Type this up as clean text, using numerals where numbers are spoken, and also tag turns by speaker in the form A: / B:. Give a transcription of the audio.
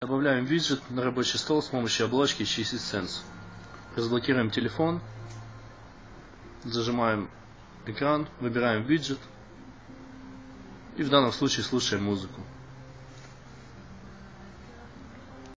A: Добавляем виджет на рабочий стол с помощью оболочки Cheesy Sense. Разблокируем телефон, зажимаем экран, выбираем виджет и в данном случае слушаем музыку.